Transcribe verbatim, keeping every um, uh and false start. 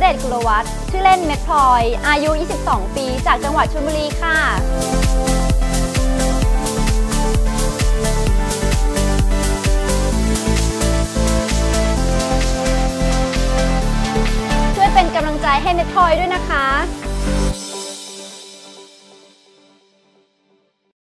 ดชกุลวัฒน์ชื่อเล่นเม็ดพลอยอายุยี่สิบสองปีจากจังหวัดชลบุรีค่ะช่วยเป็นกำลังใจให้เม็ดพลอยด้วยนะคะ